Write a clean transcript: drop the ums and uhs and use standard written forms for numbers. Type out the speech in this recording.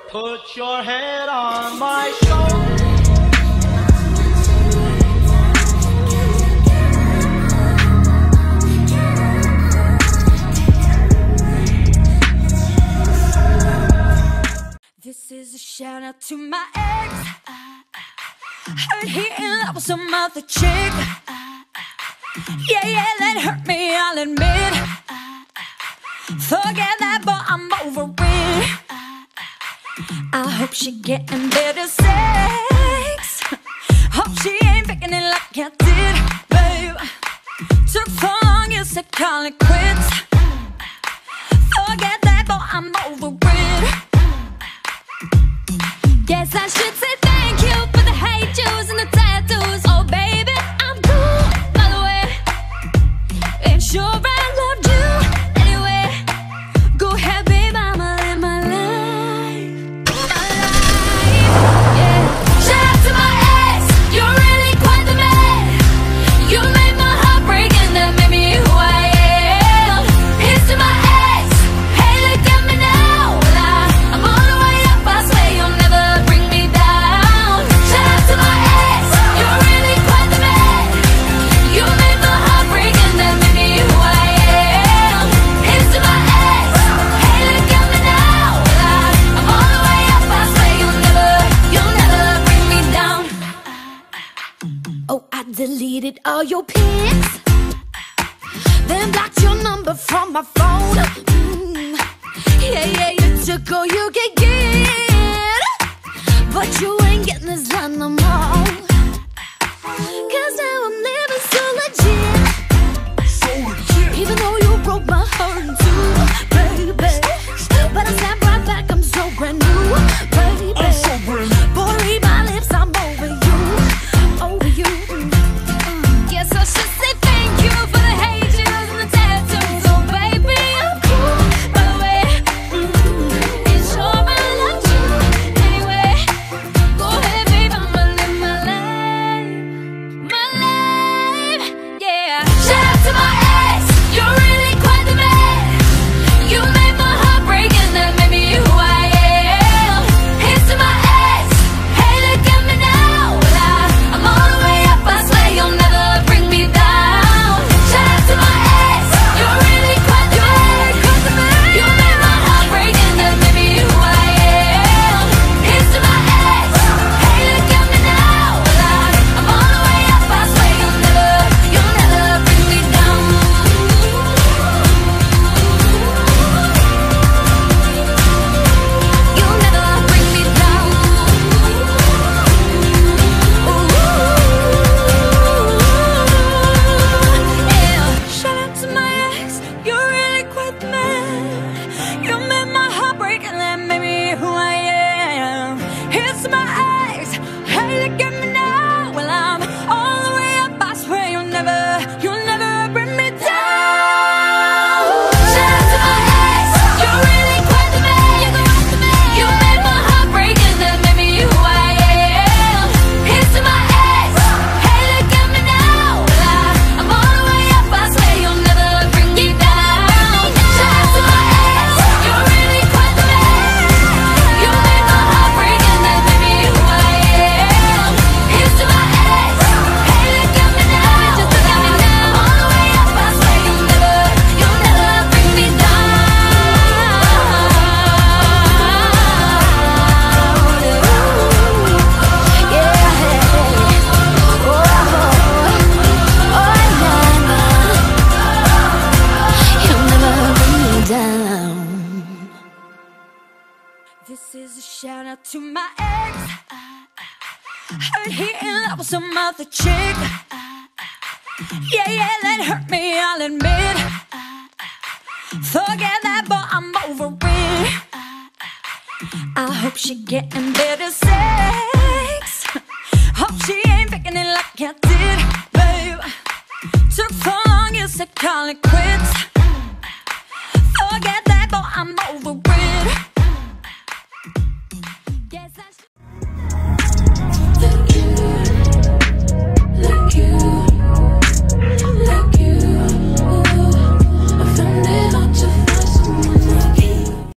Put your head on my shoulder. This is a shout out to my ex. Heard he in love with some other chick. Yeah, yeah, that hurt me, I'll admit. Forget that, but I'm over it. I hope she getting better sex. Hope she ain't faking it like I did, babe. Took so long, you said call it quits. Forget that, but I'm over it. Guess I should say thank you for the hate juice and the tattoos. Oh baby, I'm cool, by the way. Ain't sure I loved you anyway. Go ahead, babe, I'ma live my life. My life, yeah. Shout out to my ex, you're really quite the man. You made my heart break and that made me who I am. Here's to my ex, hey look at me now. Well, I'm all the way up, I swear you'll never bring me down. Shout out to my ex, you're really quite the man. You made my heart break and that made me who I am. Here's to my ex, hey look at me now. Well, I'm all the way up, I swear you'll never bring me down. Oh, I deleted all your pics, then blocked your number from my phone. Yeah, yeah, you took all you could get, but you ain't getting this done no more. Cause now I'm living so legit, even though you broke my heart in two, baby. But I snap right back, I'm so brand new, baby. Boy, read my lips, I'm over you, over you. Guess I should say thank you for the hate juice and the tattoos. Oh baby, I'm cool, by the way. Ain't sure I loved you anyway. Go ahead, babe, I'ma live my life, yeah. Shout out to my ex, you're really quite the man. You made my heart break and that made me who I am. Here's to my ex, hey look at me now. Well, I'm all the way up, I swear you'll never bring me down. Shout out to my ex, you're really quite the man. You made my heart break and that made me who I am. Here's to my ex, hey look at me now. Well, I'm all the way up, I swear you'll never bring me down. You'll never bring me down. Yeah. Shout out to my ex, you're really quite the man. You made my heart break and that made me who I am. Here's to my ex, hey look at me now. Well, I'm all the way up, I swear you'll never bring me down. Shout out to my ex, you're really quite the man. You made my heart break and that made me who I am. Here's to my ex, hey look at me now. Well, I'm all the way up, I swear you'll never bring me down. Shout out to my ex, you're really quite the man. You made my heart break and that made me who I am. Here's to my ex, hey look at me now. Just look at me now. I'm all the way up, I swear you'll never bring me down. This is a shout out to my ex. Heard he in love with some other chick. Yeah, yeah, that hurt me, I'll admit. Forget that, but I'm over it. I hope she getting better sex. Hope she ain't faking it like I did, babe. Took so long, you said call it quits. Forget that, but I'm over it.